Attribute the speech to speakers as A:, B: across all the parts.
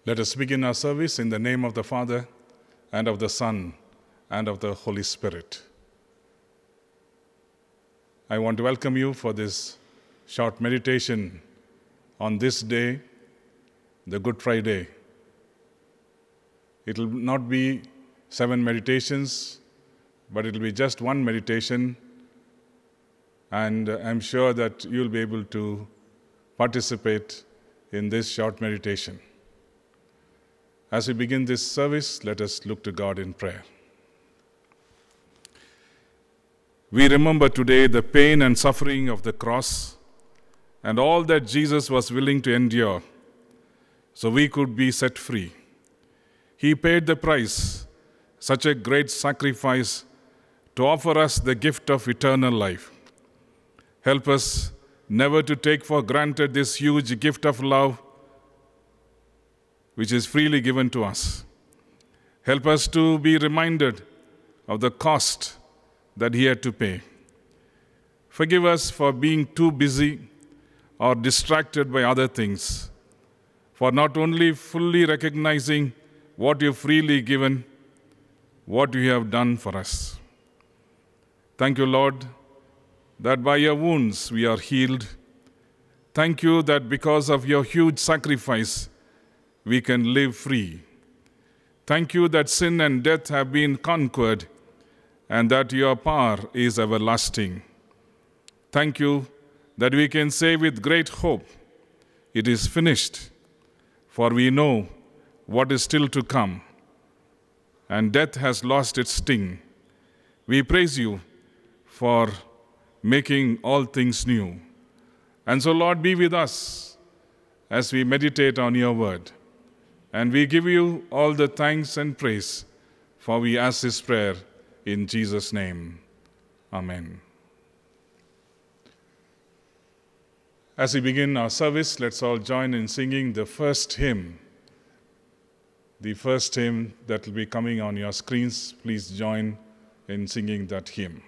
A: Let us begin our service in the name of the Father, and of the Son, and of the Holy Spirit. I want to welcome you for this short meditation on this day, the Good Friday. It will not be 7 meditations, but it will be just one meditation, and I'm sure that you'll be able to participate in this short meditation. As we begin this service, let us look to God in prayer. We remember today the pain and suffering of the cross and all that Jesus was willing to endure so we could be set free. He paid the price, such a great sacrifice, to offer us the gift of eternal life. Help us never to take for granted this huge gift of love which is freely given to us. Help us to be reminded of the cost that He had to pay. Forgive us for being too busy or distracted by other things, for not only fully recognizing what You've freely given, what You have done for us. Thank You, Lord, that by Your wounds we are healed. Thank You that because of Your huge sacrifice, we can live free. Thank You that sin and death have been conquered and that Your power is everlasting. Thank You that we can say with great hope, it is finished, for we know what is still to come, and death has lost its sting. We praise You for making all things new. And so, Lord, be with us as we meditate on Your word. And we give You all the thanks and praise, for we ask this prayer in Jesus' name. Amen. As we begin our service, let's all join in singing the first hymn. The first hymn that will be coming on your screens. Please join in singing that hymn.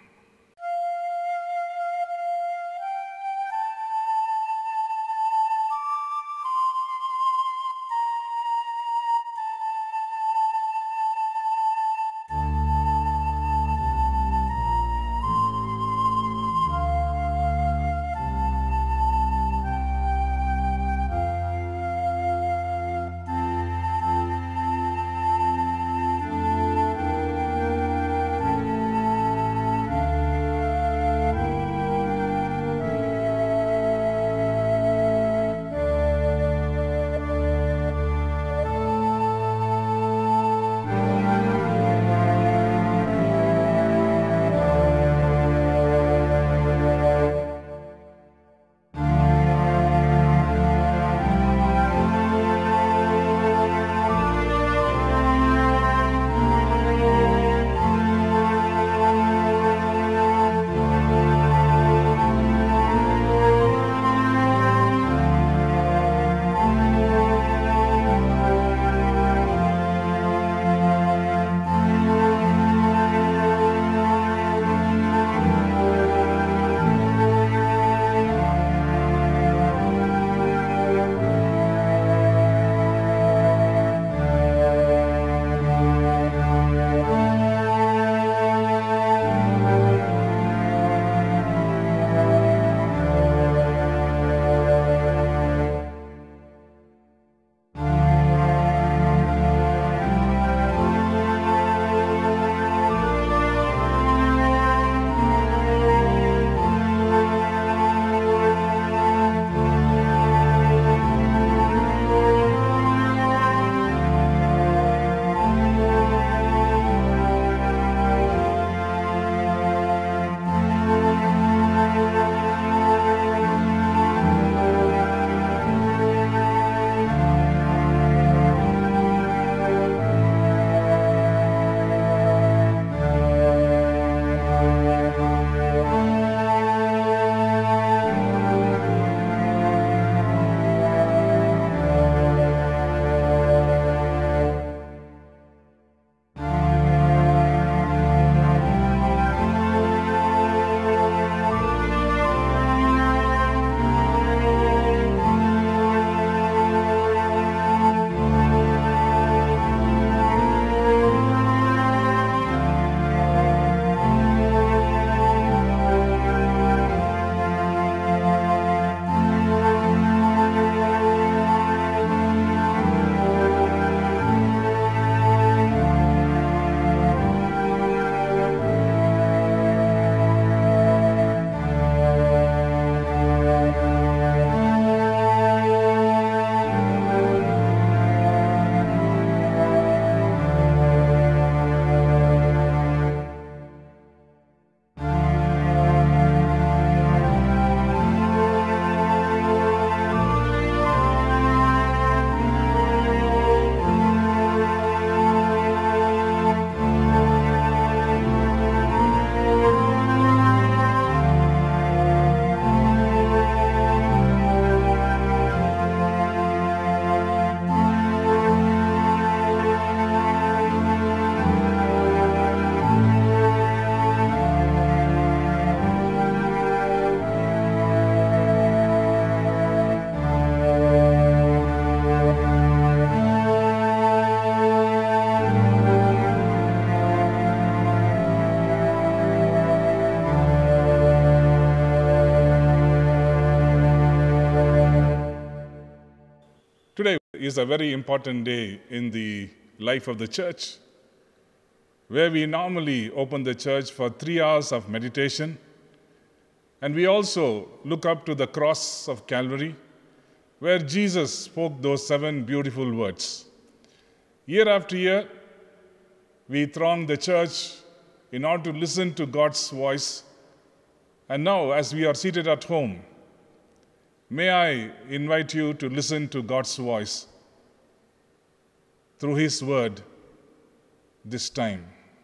A: is a very important day in the life of the church, where we normally open the church for 3 hours of meditation, and we also look up to the cross of Calvary, where Jesus spoke those 7 beautiful words. Year after year, we throng the church in order to listen to God's voice. And now, as we are seated at home, may I invite you to listen to God's voice through His word this time.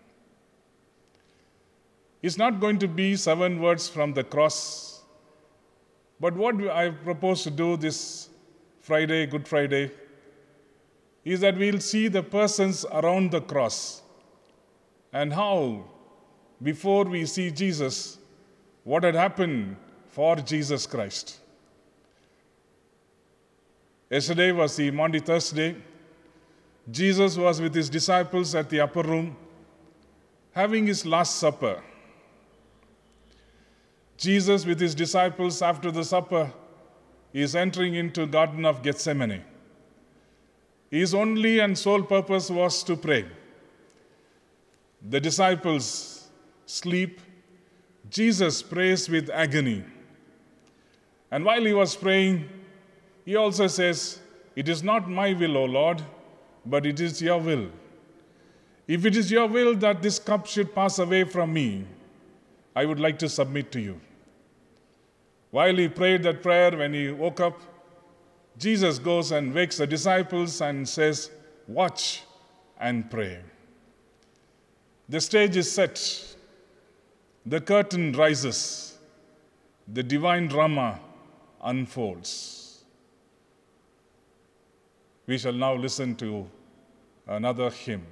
A: It's not going to be 7 words from the cross, but what I propose to do this Friday, Good Friday, is that we'll see the persons around the cross and how, before we see Jesus, what had happened for Jesus Christ. Yesterday was the Maundy Thursday. Jesus was with his disciples at the upper room, having his Last Supper. Jesus with his disciples after the supper is entering into Garden of Gethsemane. His only and sole purpose was to pray. The disciples sleep. Jesus prays with agony. And while he was praying, he also says, "It is not my will, O Lord, but it is your will. If it is your will that this cup should pass away from me, I would like to submit to you." While he prayed that prayer, when he woke up, Jesus goes and wakes the disciples and says, "Watch and pray." The stage is set. The curtain rises. The divine drama unfolds. We shall now listen to another hymn.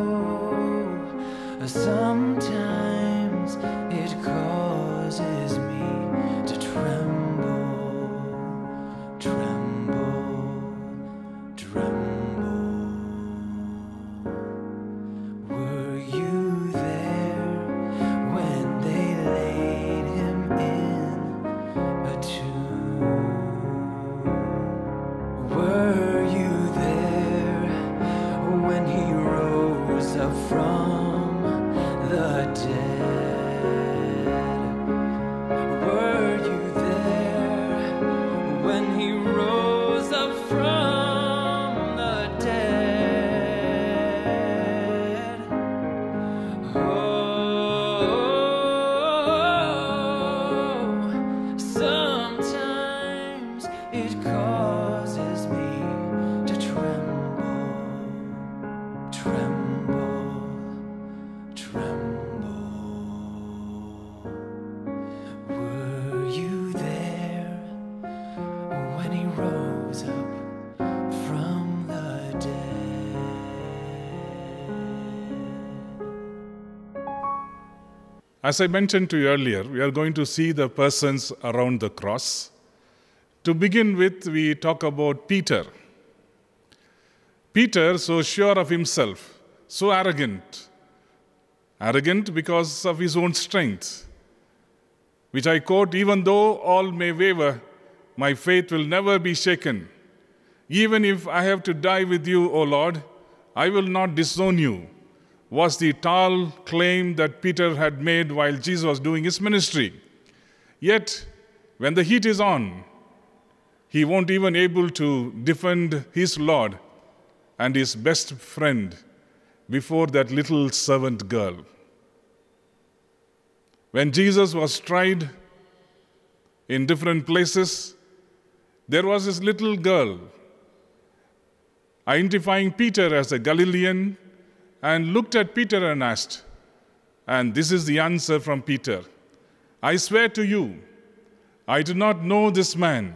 B: Sometimes it causes me
A: As I mentioned to you earlier, we are going to see the persons around the cross. To begin with, we talk about Peter. Peter, so sure of himself, so arrogant. Arrogant because of his own strength, which I quote, "Even though all may waver, my faith will never be shaken. Even if I have to die with you, O Lord, I will not disown you," was the tall claim that Peter had made while Jesus was doing his ministry. Yet, when the heat is on, he won't even able to defend his Lord and his best friend before that little servant girl. When Jesus was tried in different places, there was this little girl identifying Peter as a Galilean and looked at Peter and asked, and this is the answer from Peter, "I swear to you, I do not know this man."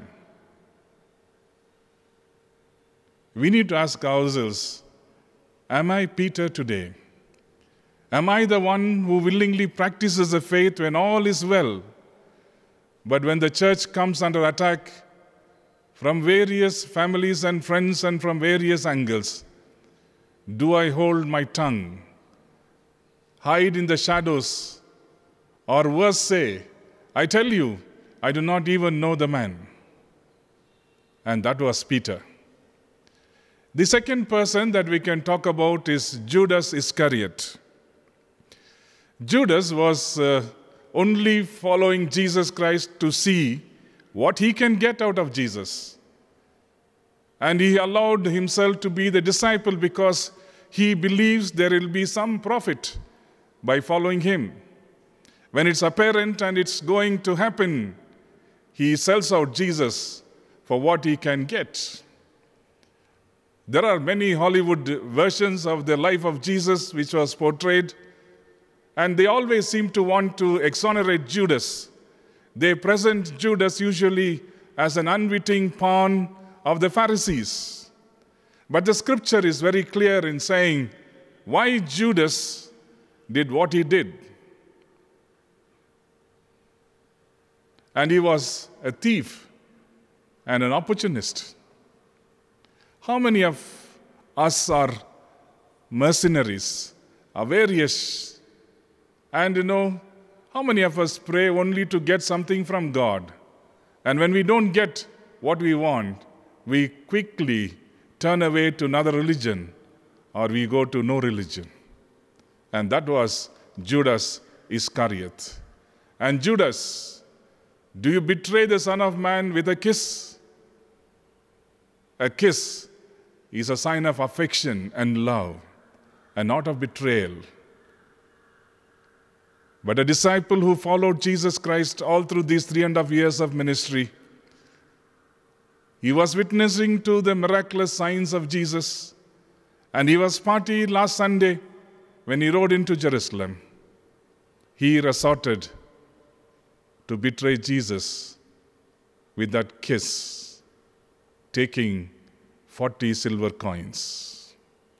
A: We need to ask ourselves, am I Peter today? Am I the one who willingly practices the faith when all is well, but when the church comes under attack from various families and friends and from various angles, do I hold my tongue, hide in the shadows, or worse say, "I tell you, I do not even know the man"? And that was Peter. The second person that we can talk about is Judas Iscariot. Judas was only following Jesus Christ to see what he can get out of Jesus. And he allowed himself to be the disciple because he believes there will be some profit by following him. When it's apparent and it's going to happen, he sells out Jesus for what he can get. There are many Hollywood versions of the life of Jesus which was portrayed, and they always seem to want to exonerate Judas. They present Judas usually as an unwitting pawn of the Pharisees. But the scripture is very clear in saying why Judas did what he did. And he was a thief and an opportunist. How many of us are mercenaries, are various? And how many of us pray only to get something from God? And when we don't get what we want, we quickly turn away to another religion, or we go to no religion. And that was Judas Iscariot. And Judas, do you betray the Son of Man with a kiss? A kiss is a sign of affection and love, and not of betrayal. But a disciple who followed Jesus Christ all through these 3.5 years of ministry, he was witnessing to the miraculous signs of Jesus, and he was party last Sunday when he rode into Jerusalem. He resorted to betray Jesus with that kiss, taking 40 silver coins.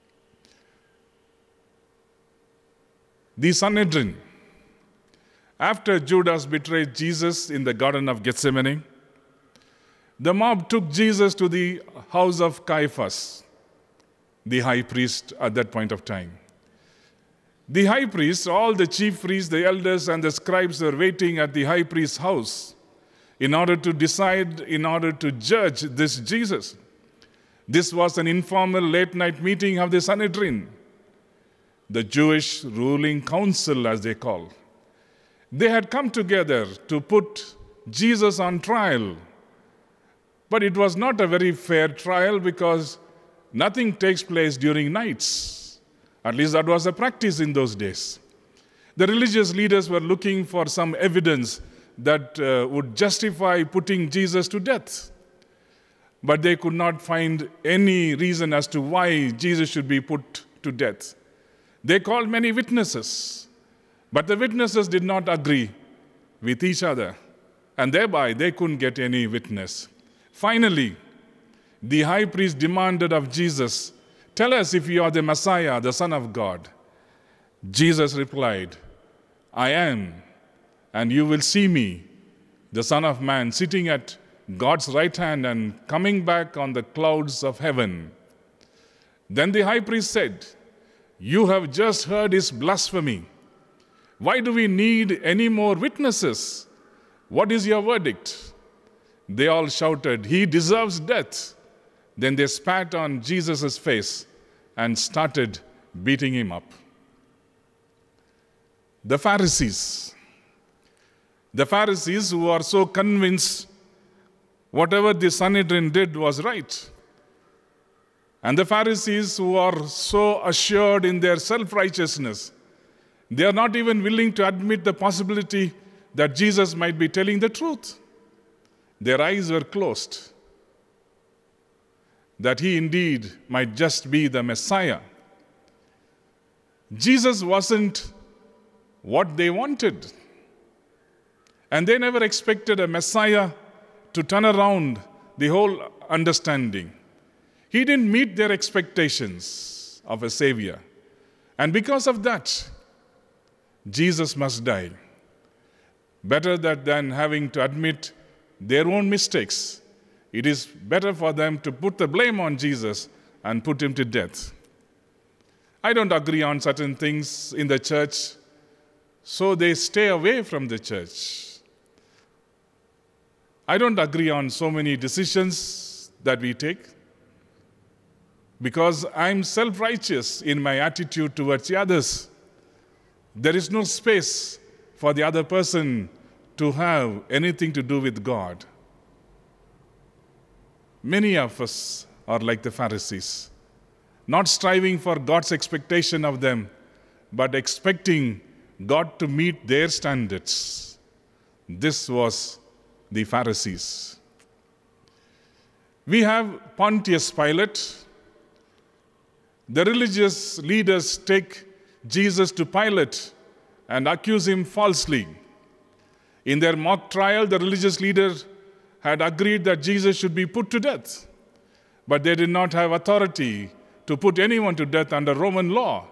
A: The Sanhedrin, after Judas betrayed Jesus in the Garden of Gethsemane, the mob took Jesus to the house of Caiaphas, the high priest at that point of time. The high priest, all the chief priests, the elders, and the scribes were waiting at the high priest's house in order to decide, in order to judge this Jesus. This was an informal late-night meeting of the Sanhedrin, the Jewish ruling council, as they call. They had come together to put Jesus on trial. But it was not a very fair trial because nothing takes place during nights. At least that was a practice in those days. The religious leaders were looking for some evidence that would justify putting Jesus to death. But they could not find any reason as to why Jesus should be put to death. They called many witnesses, but the witnesses did not agree with each other, and thereby they couldn't get any witness. Finally, the high priest demanded of Jesus, "Tell us if you are the Messiah, the Son of God." Jesus replied, "I am and you will see me, the Son of Man, sitting at God's right hand and coming back on the clouds of heaven." Then the high priest said, "You have just heard his blasphemy. Why do we need any more witnesses? What is your verdict?" They all shouted, "He deserves death." Then they spat on Jesus' face and started beating him up. The Pharisees who are so convinced whatever the Sanhedrin did was right. And the Pharisees who are so assured in their self-righteousness, they are not even willing to admit the possibility that Jesus might be telling the truth. Their eyes were closed, that he indeed might just be the Messiah. Jesus wasn't what they wanted. And they never expected a Messiah to turn around the whole understanding. He didn't meet their expectations of a Savior. And because of that, Jesus must die. Better that than having to admit their own mistakes, it is better for them to put the blame on Jesus and put him to death. I don't agree on certain things in the church, so they stay away from the church. I don't agree on so many decisions that we take because I'm self-righteous in my attitude towards the others. There is no space for the other person to have anything to do with God. Many of us are like the Pharisees, not striving for God's expectation of them, but expecting God to meet their standards. This was the Pharisees. We have Pontius Pilate. The religious leaders take Jesus to Pilate and accuse him falsely. In their mock trial, the religious leaders had agreed that Jesus should be put to death, but they did not have authority to put anyone to death under Roman law.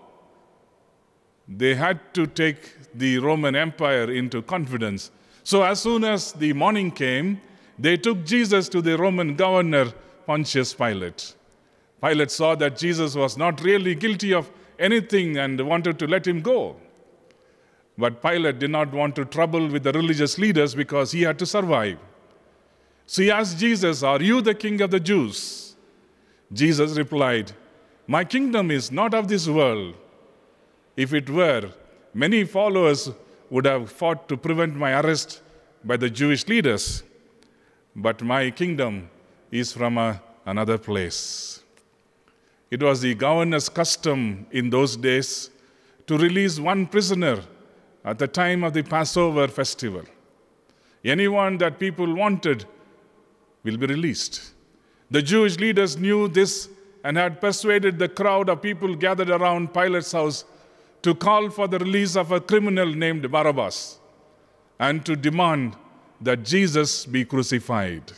A: They had to take the Roman Empire into confidence. So as soon as the morning came, they took Jesus to the Roman governor, Pontius Pilate. Pilate saw that Jesus was not really guilty of anything and wanted to let him go. But Pilate did not want to trouble with the religious leaders because he had to survive. So he asked Jesus, "Are you the king of the Jews?" Jesus replied, "My kingdom is not of this world. If it were, many followers would have fought to prevent my arrest by the Jewish leaders. But my kingdom is from another place." It was the governor's custom in those days to release one prisoner at the time of the Passover festival. Anyone that people wanted will be released. The Jewish leaders knew this and had persuaded the crowd of people gathered around Pilate's house to call for the release of a criminal named Barabbas and to demand that Jesus be crucified.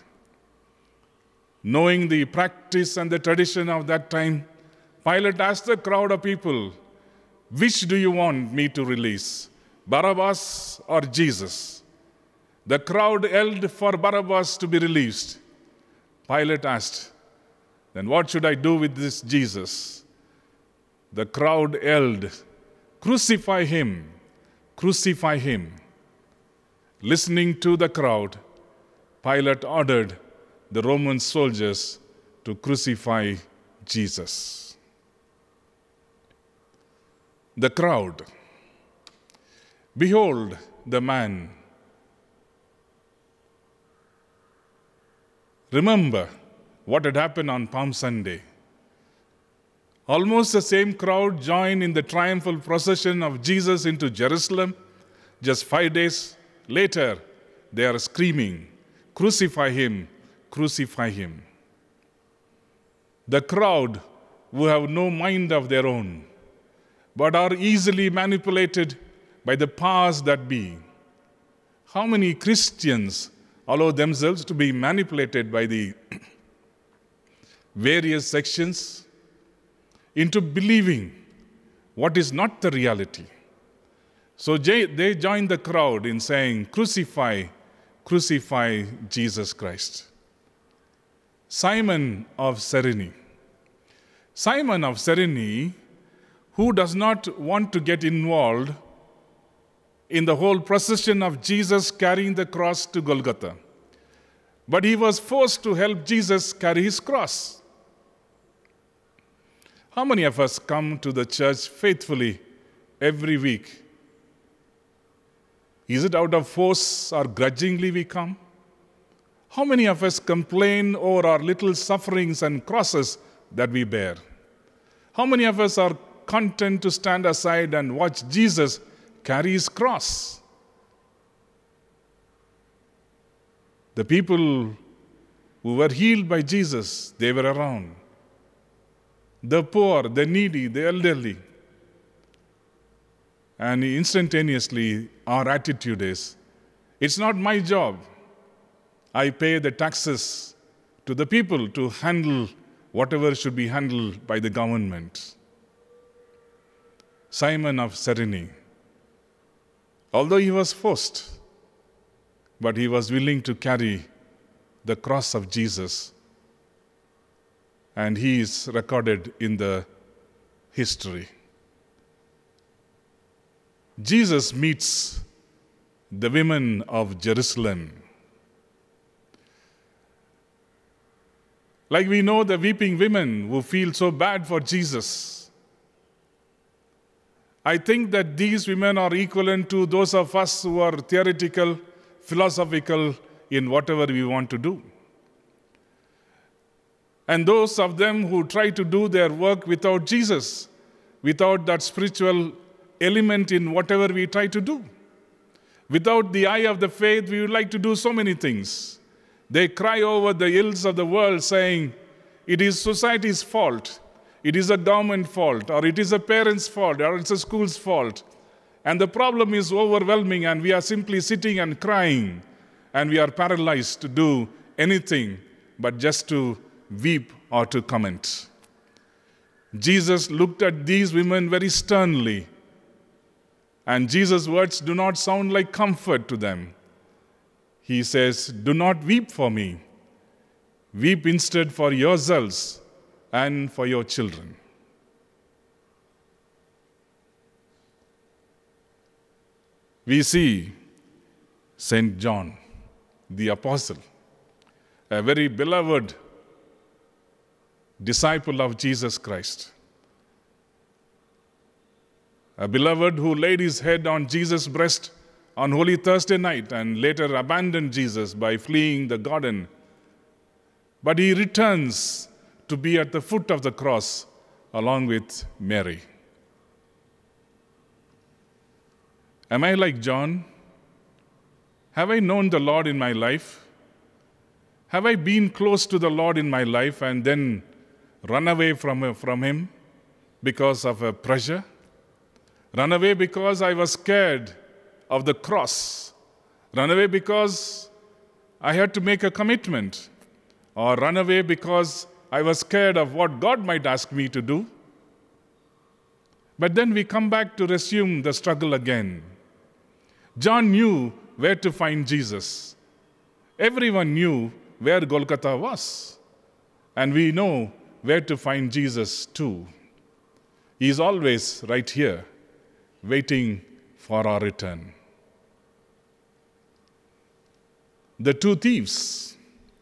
A: Knowing the practice and the tradition of that time, Pilate asked the crowd of people, "Which do you want me to release, Barabbas or Jesus?" The crowd yelled for Barabbas to be released. Pilate asked, "Then what should I do with this Jesus?" The crowd yelled, "Crucify him! Crucify him!" Listening to the crowd, Pilate ordered the Roman soldiers to crucify Jesus. The crowd. Behold the man. Remember what had happened on Palm Sunday. Almost the same crowd joined in the triumphal procession of Jesus into Jerusalem. Just 5 days later, they are screaming, "Crucify him, crucify him." The crowd who have no mind of their own, but are easily manipulated by the powers that be. How many Christians allow themselves to be manipulated by the various sections into believing what is not the reality? So they joined the crowd in saying, "Crucify, crucify Jesus Christ." Simon of Cyrene. Simon of Cyrene, who does not want to get involved in the whole procession of Jesus carrying the cross to Golgotha. But he was forced to help Jesus carry his cross. How many of us come to the church faithfully every week? Is it out of force or grudgingly we come? How many of us complain over our little sufferings and crosses that we bear? How many of us are content to stand aside and watch Jesus carry his cross? The people who were healed by Jesus, they were around. The poor, the needy, the elderly. And instantaneously, our attitude is, it's not my job. I pay the taxes to the people to handle whatever should be handled by the government. Simon of Cyrene, although he was forced, but he was willing to carry the cross of Jesus, and he is recorded in the history. Jesus meets the women of Jerusalem. Like we know the weeping women who feel so bad for Jesus. I think that these women are equivalent to those of us who are theoretical, philosophical in whatever we want to do. And those of them who try to do their work without Jesus, without that spiritual element in whatever we try to do. Without the eye of the faith, we would like to do so many things. They cry over the ills of the world saying, it is society's fault. It is a government fault, or it is a parent's fault, or it's a school's fault. And the problem is overwhelming, and we are simply sitting and crying, and we are paralyzed to do anything but just to weep or to comment. Jesus looked at these women very sternly, and Jesus' words do not sound like comfort to them. He says, "Do not weep for me. Weep instead for yourselves and for your children." We see St. John, the apostle, a very beloved disciple of Jesus Christ, a beloved who laid his head on Jesus' breast on Holy Thursday night and later abandoned Jesus by fleeing the garden. But he returns to be at the foot of the cross along with Mary. Am I like John? Have I known the Lord in my life? Have I been close to the Lord in my life and then run away from him because of a pressure? Run away because I was scared of the cross? Run away because I had to make a commitment? Or run away because I was scared of what God might ask me to do? But then we come back to resume the struggle again. John knew where to find Jesus. Everyone knew where Golgotha was. And we know where to find Jesus too. He is always right here, waiting for our return. The two thieves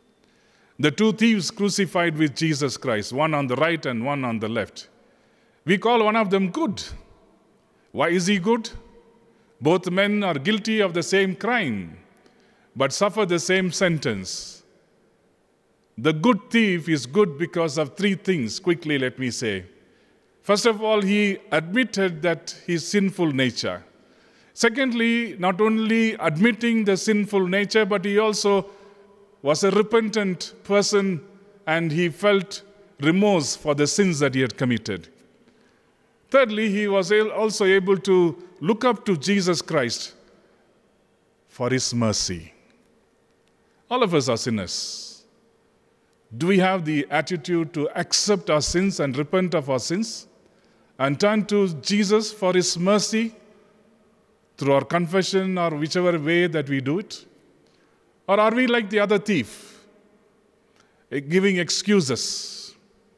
A: crucified with Jesus Christ, one on the right and one on the left. We call one of them good. Why is he good? Both men are guilty of the same crime, but suffer the same sentence. The good thief is good because of three things. Quickly, let me say. First of all, he admitted that his sinful nature. Secondly, not only admitting the sinful nature, but he also was a repentant person and he felt remorse for the sins that he had committed. Thirdly, he was also able to look up to Jesus Christ for his mercy. All of us are sinners. Do we have the attitude to accept our sins and repent of our sins and turn to Jesus for his mercy through our confession or whichever way that we do it? Or are we like the other thief, giving excuses?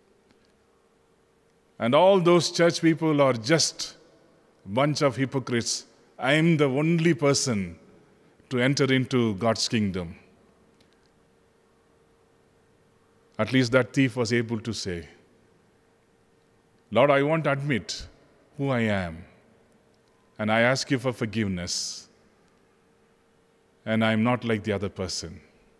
A: And all those church people are just a bunch of hypocrites. I am the only person to enter into God's kingdom. At least that thief was able to say, Lord, I want to admit who I am, and I ask you for forgiveness, and I am not like the other person.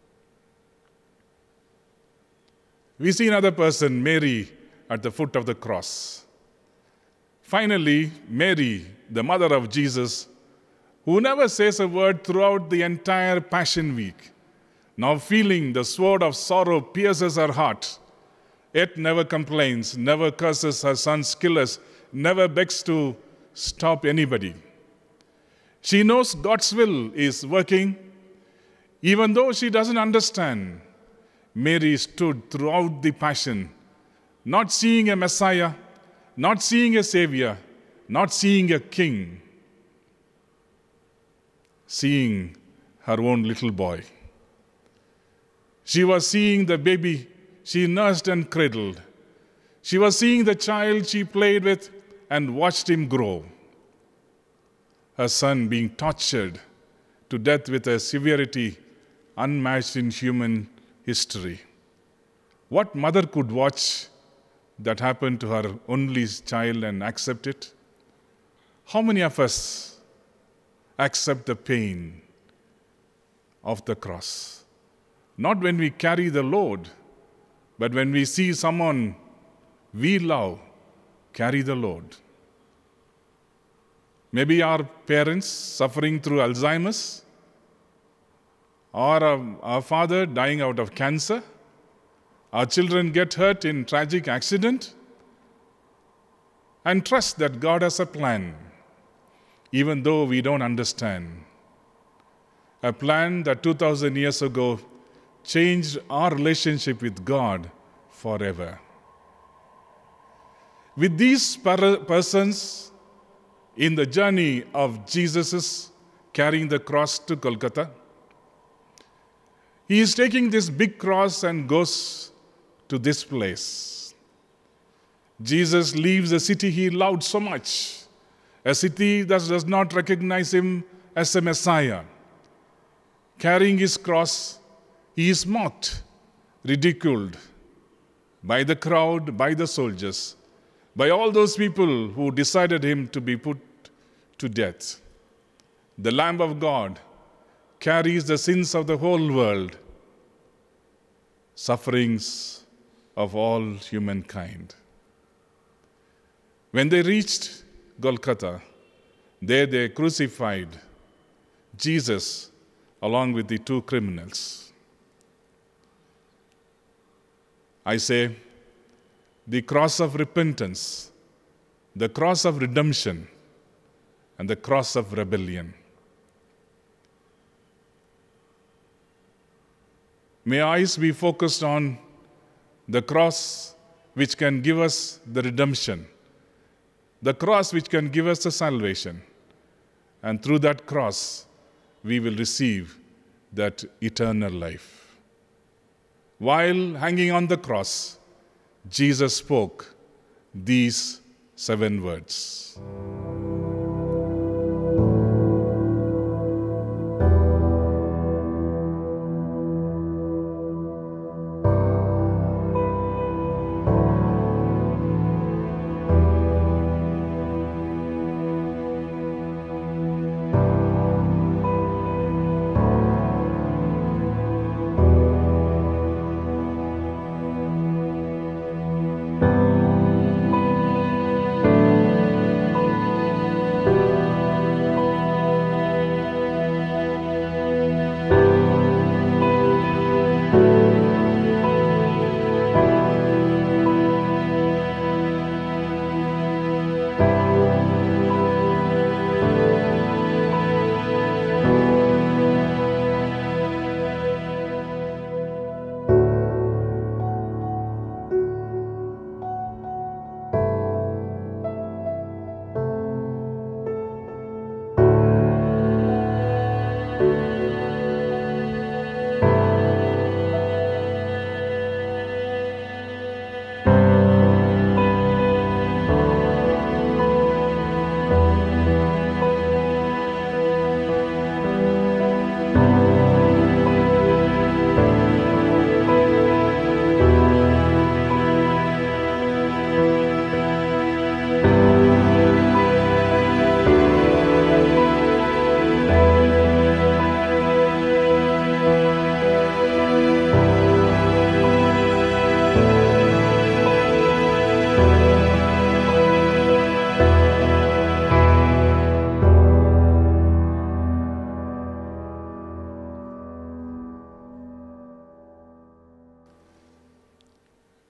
A: We see another person, Mary, at the foot of the cross. Finally, Mary, the mother of Jesus, who never says a word throughout the entire Passion Week, now feeling the sword of sorrow pierces her heart, yet never complains, never curses her son's killers, never begs to stop anybody. She knows God's will is working. Even though she doesn't understand, Mary stood throughout the Passion, not seeing a Messiah, not seeing a Savior, not seeing a king, seeing her own little boy. She was seeing the baby she nursed and cradled. She was seeing the child she played with and watched him grow. Her son being tortured to death with a severity unmatched in human history. What mother could watch that happened to her only child and accept it? How many of us accept the pain of the cross? Not when we carry the load, but when we see someone we love carry the load. Maybe our parents suffering through Alzheimer's, or our father dying out of cancer. Our children get hurt in tragic accident, and trust that God has a plan, even though we don't understand. A plan that 2,000 years ago changed our relationship with God forever. With these persons in the journey of Jesus' carrying the cross to Kolkata, he is taking this big cross and goes to this place. Jesus leaves a city he loved so much, a city that does not recognize him as a Messiah. Carrying his cross, he is mocked, ridiculed by the crowd, by the soldiers, by all those people who decided him to be put to death. The Lamb of God carries the sins of the whole world, sufferings of all humankind. When they reached Golgotha, there they crucified Jesus along with the two criminals. I say, the cross of repentance, the cross of redemption, and the cross of rebellion. May our eyes be focused on the cross which can give us the redemption, the cross which can give us the salvation, and through that cross we will receive that eternal life. While hanging on the cross, Jesus spoke these 7 words.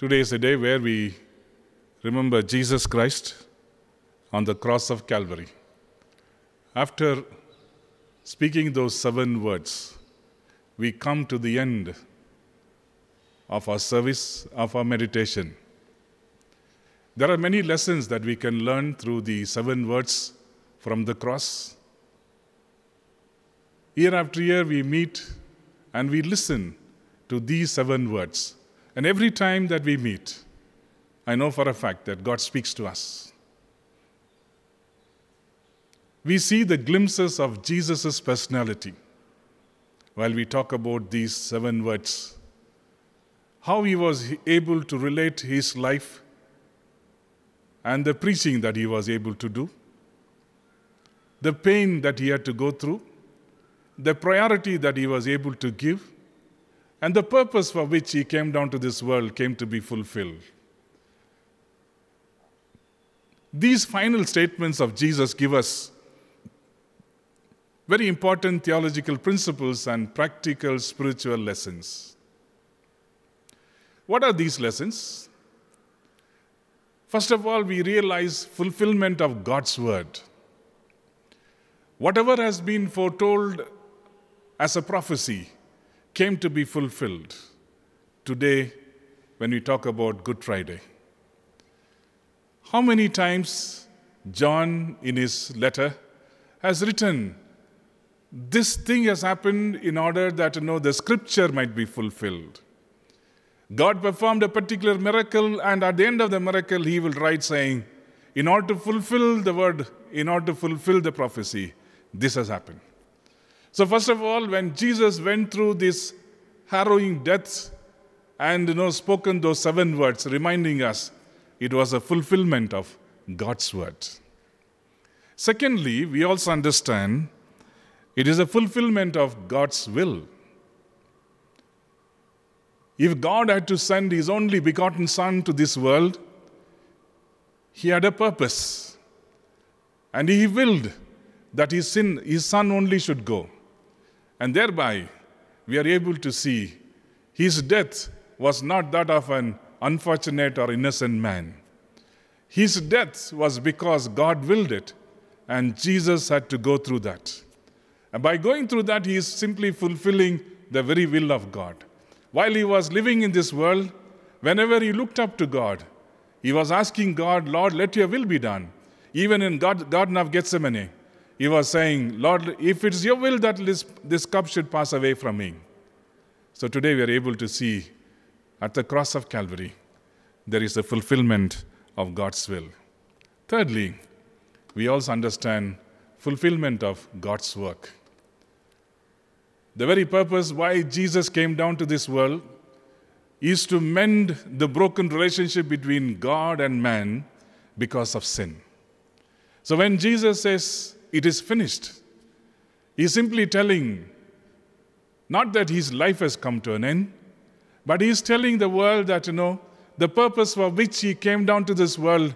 A: Today is a day where we remember Jesus Christ on the cross of Calvary. After speaking those 7 words, we come to the end of our service, of our meditation. There are many lessons that we can learn through the 7 words from the cross. Year after year, we meet and we listen to these 7 words. And every time that we meet, I know for a fact that God speaks to us. We see the glimpses of Jesus' personality while we talk about these 7 words. How he was able to relate his life and the preaching that he was able to do, the pain that he had to go through, the priority that he was able to give, and the purpose for which he came down to this world came to be fulfilled. These final statements of Jesus give us very important theological principles and practical spiritual lessons. What are these lessons? First of all, we realize fulfillment of God's word. Whatever has been foretold as a prophecy came to be fulfilled today when we talk about Good Friday. How many times John in his letter has written, this thing has happened in order that the scripture might be fulfilled. God performed a particular miracle, and at the end of the miracle he will write saying, in order to fulfill the word, in order to fulfill the prophecy, this has happened. So first of all, when Jesus went through this harrowing death and spoken those 7 words, reminding us it was a fulfillment of God's word. Secondly, we also understand it is a fulfillment of God's will. If God had to send his only begotten Son to this world, he had a purpose. And he willed that his Son only should go. And thereby, we are able to see his death was not that of an unfortunate or innocent man. His death was because God willed it, and Jesus had to go through that. And by going through that, he is simply fulfilling the very will of God. While he was living in this world, whenever he looked up to God, he was asking God, Lord, let your will be done. Even in Garden of Gethsemane, he was saying, Lord, if it's your will that this cup should pass away from me. So today we are able to see at the cross of Calvary, there is a fulfillment of God's will. Thirdly, we also understand fulfillment of God's work. The very purpose why Jesus came down to this world is to mend the broken relationship between God and man because of sin. So when Jesus says, it is finished, he is simply telling, not that his life has come to an end, but he is telling the world that, the purpose for which he came down to this world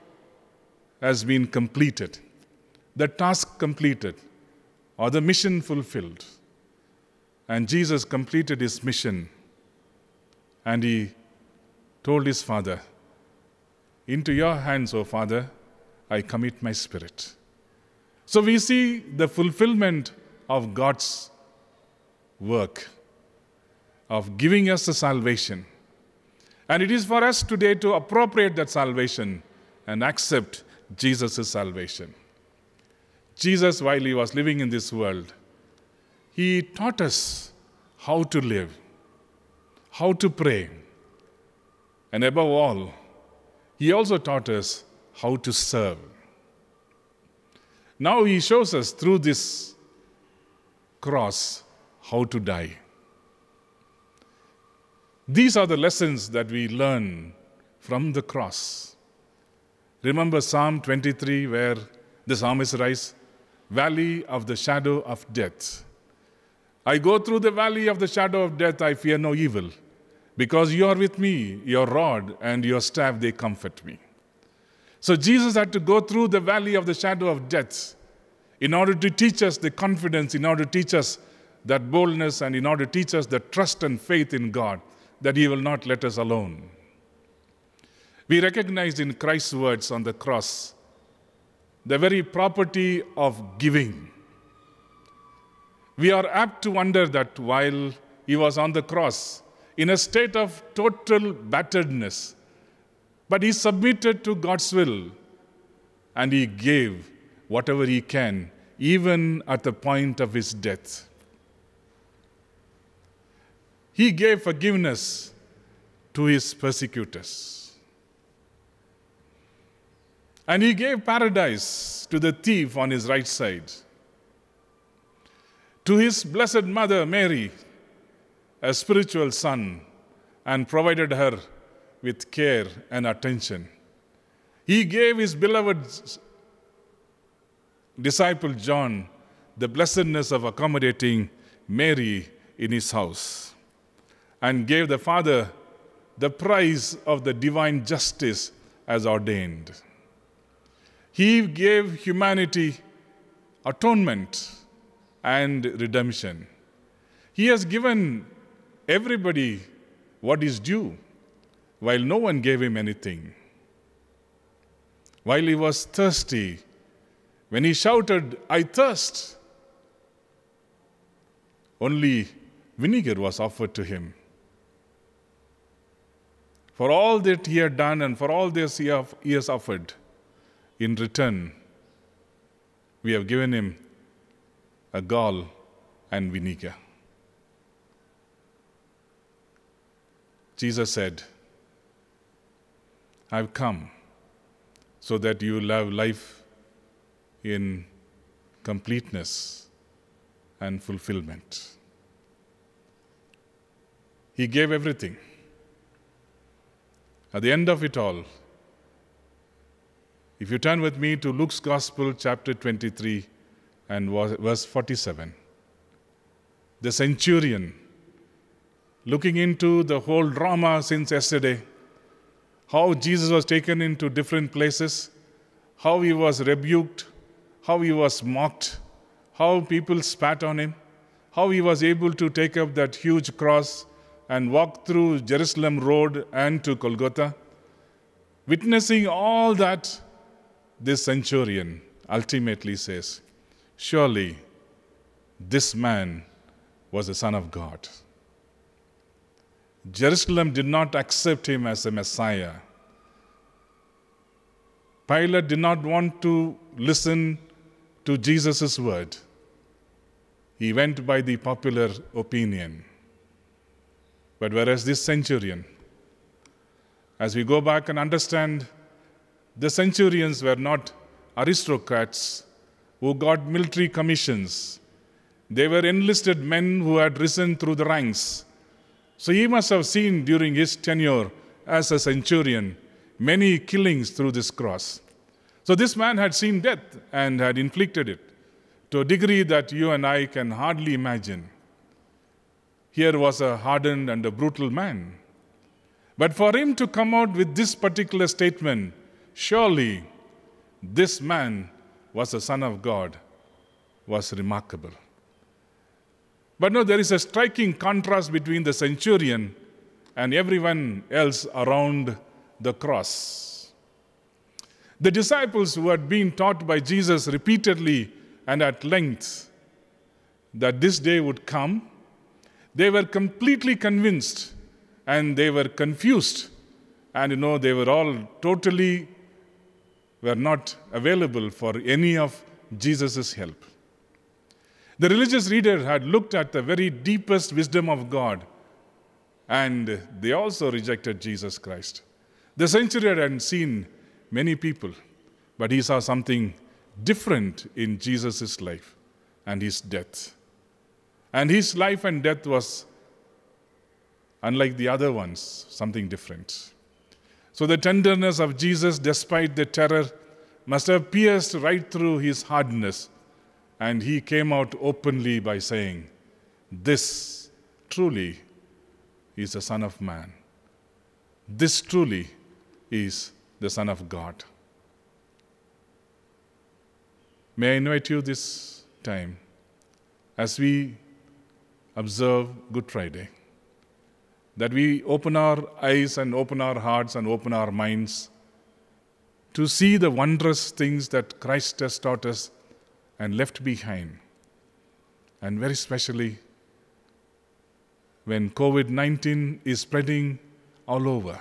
A: has been completed. The task completed, or the mission fulfilled. And Jesus completed his mission, and he told his Father, into your hands, O Father, I commit my spirit. So we see the fulfillment of God's work of giving us the salvation. And it is for us today to appropriate that salvation and accept Jesus' salvation. Jesus, while he was living in this world, he taught us how to live, how to pray, and above all, he also taught us how to serve. Now he shows us through this cross how to die. These are the lessons that we learn from the cross. Remember Psalm 23, where the psalmist writes, Valley of the shadow of death. I go through the valley of the shadow of death, I fear no evil, because you are with me, your rod and your staff, they comfort me. So Jesus had to go through the valley of the shadow of death in order to teach us the confidence, in order to teach us that boldness, and in order to teach us the trust and faith in God, that he will not let us alone. We recognize in Christ's words on the cross the very property of giving. We are apt to wonder that while he was on the cross, in a state of total batteredness, but he submitted to God's will and he gave whatever he can, even at the point of his death. He gave forgiveness to his persecutors. And he gave paradise to the thief on his right side. To his blessed mother, Mary, a spiritual son, and provided her with care and attention. He gave his beloved disciple John the blessedness of accommodating Mary in his house, and gave the Father the prize of the divine justice as ordained. He gave humanity atonement and redemption. He has given everybody what is due, while no one gave him anything. While he was thirsty, when he shouted, "I thirst," only vinegar was offered to him. For all that he had done and for all this he has offered, in return, we have given him a gall and vinegar. Jesus said, "I've come so that you will have life in completeness and fulfillment." He gave everything. At the end of it all, if you turn with me to Luke's Gospel, chapter 23 and verse 47, the centurion, looking into the whole drama since yesterday, how Jesus was taken into different places, how he was rebuked, how he was mocked, how people spat on him, how he was able to take up that huge cross and walk through Jerusalem road and to Golgotha. Witnessing all that, this centurion ultimately says, "Surely this man was the Son of God." Jerusalem did not accept him as a Messiah. Pilate did not want to listen to Jesus' word. He went by the popular opinion. But whereas this centurion, as we go back and understand, the centurions were not aristocrats who got military commissions. They were enlisted men who had risen through the ranks. So he must have seen during his tenure as a centurion many killings through this cross. So this man had seen death and had inflicted it to a degree that you and I can hardly imagine. Here was a hardened and a brutal man. But for him to come out with this particular statement, "Surely this man was the Son of God," was remarkable. But no, there is a striking contrast between the centurion and everyone else around the cross. The disciples who had been taught by Jesus repeatedly and at length that this day would come, they were completely convinced and they were confused. And they were all were not available for any of Jesus' help. The religious leader had looked at the very deepest wisdom of God, and they also rejected Jesus Christ. The centurion had seen many people, but he saw something different in Jesus' life and his death. And his life and death was, unlike the other ones, something different. So the tenderness of Jesus, despite the terror, must have pierced right through his hardness. And he came out openly by saying, "This truly is the Son of Man. This truly is the Son of God." May I invite you this time, as we observe Good Friday, that we open our eyes and open our hearts and open our minds to see the wondrous things that Christ has taught us and left behind. And very especially when COVID-19 is spreading all over.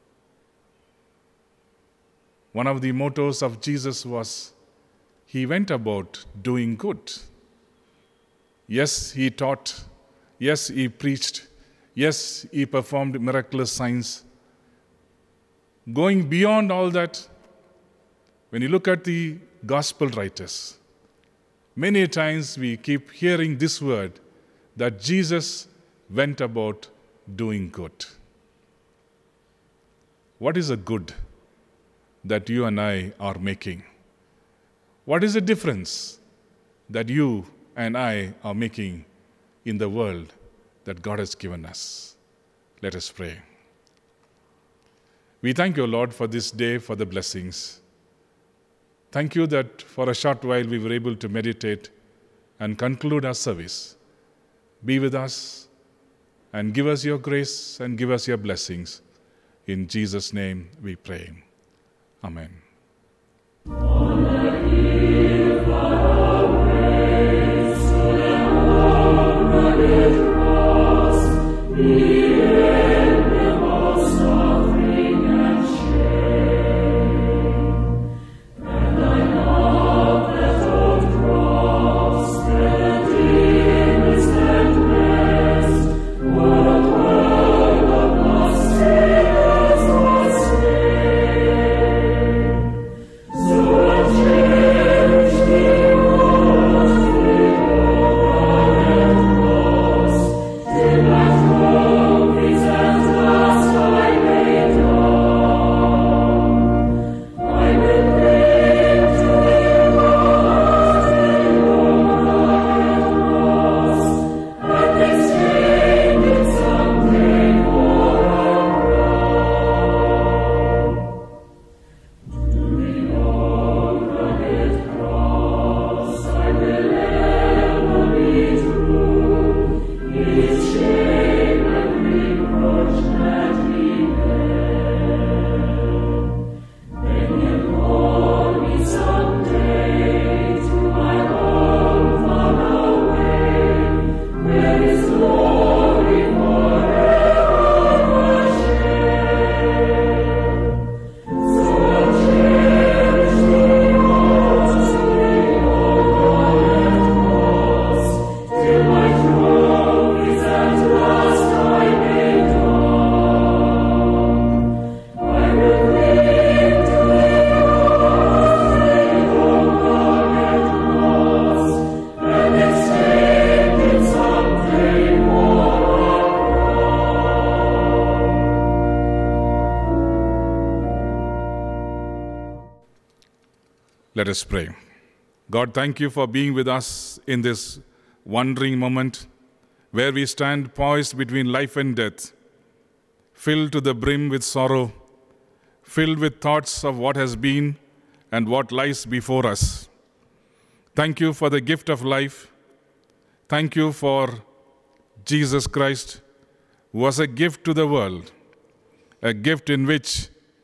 A: One of the mottos of Jesus was, he went about doing good. Yes, he taught. Yes, he preached. Yes, he performed miraculous signs. Going beyond all that, when you look at the gospel writers, many times we keep hearing this word, that Jesus went about doing good. What is a good that you and I are making? What is the difference that you and I are making in the world that God has given us? Let us pray. We thank you, Lord, for this day, for the blessings. Thank you that for a short while we were able to meditate and conclude our service. Be with us and give us your grace and give us your blessings. In Jesus' name we pray. Amen. Let us pray. God, thank you for being with us in this wondering moment where we stand poised between life and death, filled to the brim with sorrow, filled with thoughts of what has been and what lies before us. Thank you for the gift of life. Thank you for Jesus Christ, who was a gift to the world, a gift in which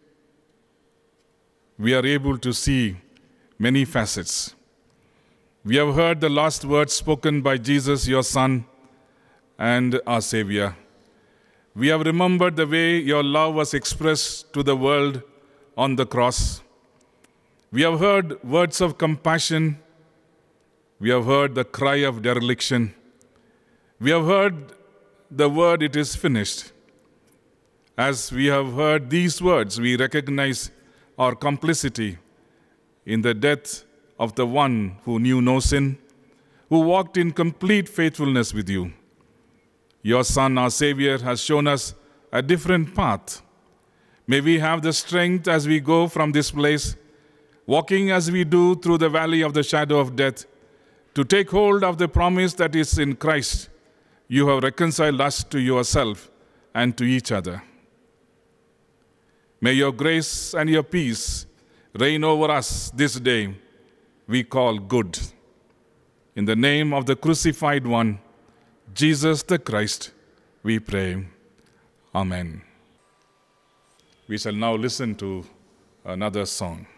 A: we are able to see many facets. We have heard the last words spoken by Jesus, your Son and our Savior. We have remembered the way your love was expressed to the world on the cross. We have heard words of compassion. We have heard the cry of dereliction. We have heard the word, it is finished. As we have heard these words, we recognize our complicity in the death of the one who knew no sin, who walked in complete faithfulness with you. Your Son, our Savior, has shown us a different path. May we have the strength as we go from this place, walking as we do through the valley of the shadow of death, to take hold of the promise that is in Christ. You have reconciled us to yourself and to each other. May your grace and your peace reign over us this day, we call good. In the name of the crucified one, Jesus the Christ, we pray. Amen. We shall now listen to another song.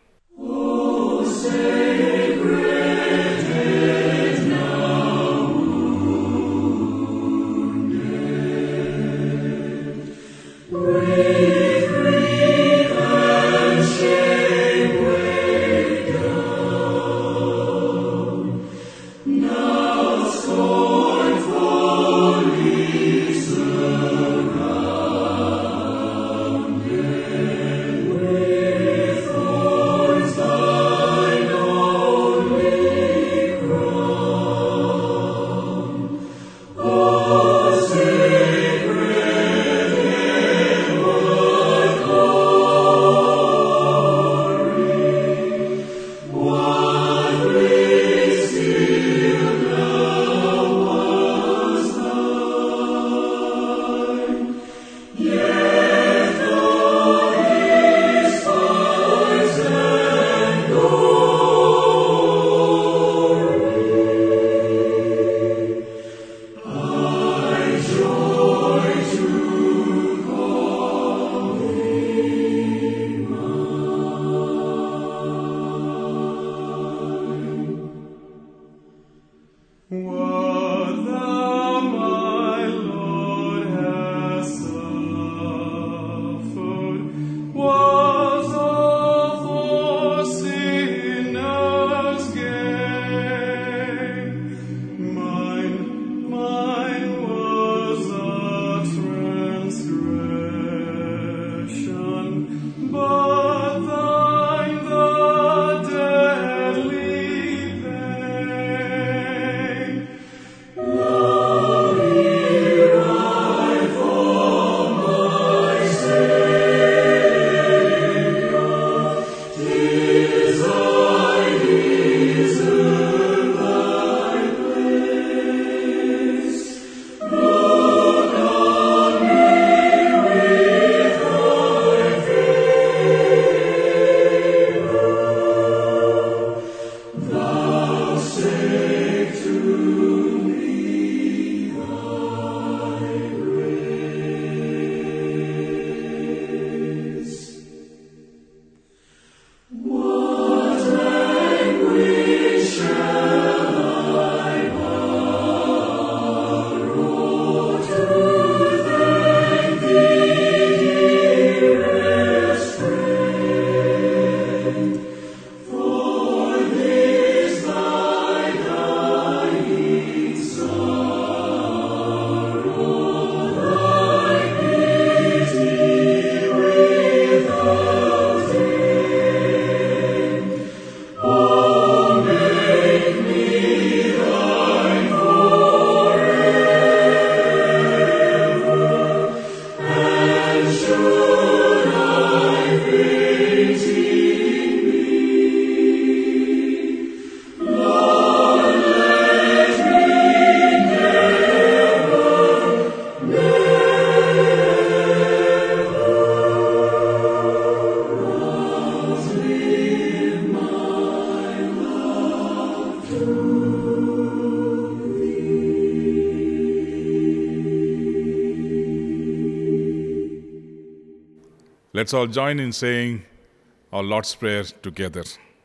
A: Let's all join in saying our Lord's Prayer together.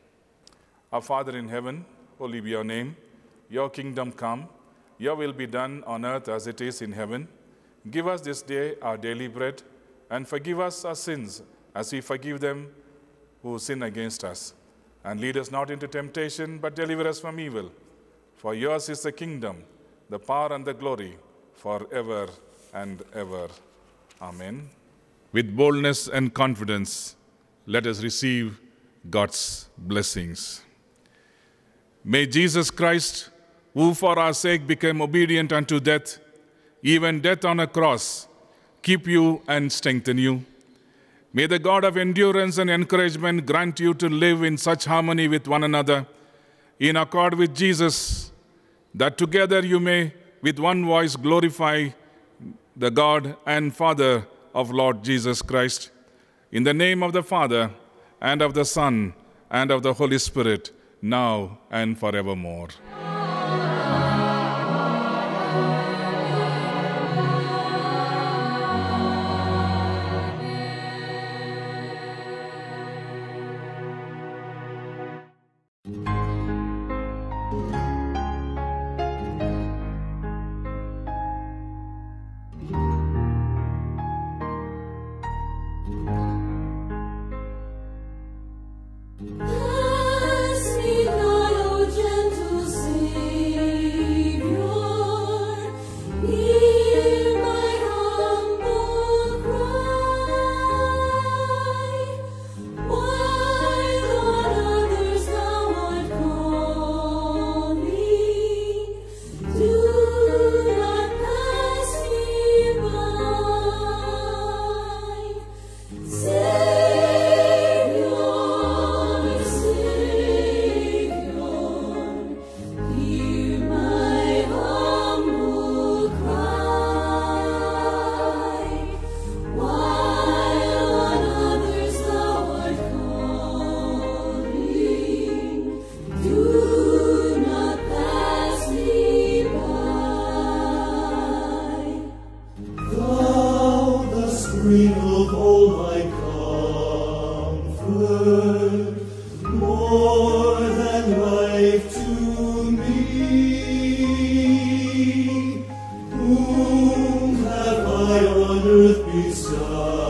A: Our Father in heaven, holy be your name. Your kingdom come. Your will be done on earth as it is in heaven. Give us this day our daily bread, and forgive us our sins as we forgive them who sin against us. And lead us not into temptation, but deliver us from evil. For yours is the kingdom, the power and the glory, forever and ever. Amen. With boldness and confidence, let us receive God's blessings. May Jesus Christ, who for our sake became obedient unto death, even death on a cross, keep you and strengthen you. May the God of endurance and encouragement grant you to live in such harmony with one another, in accord with Jesus, that together you may with one voice glorify the God and Father of Lord Jesus Christ. In the name of the Father, and of the Son, and of the Holy Spirit, now and forevermore. Amen.
B: wisdom.